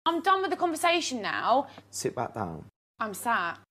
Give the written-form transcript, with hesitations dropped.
I'm done with the conversation now. Sit back down. I'm sat.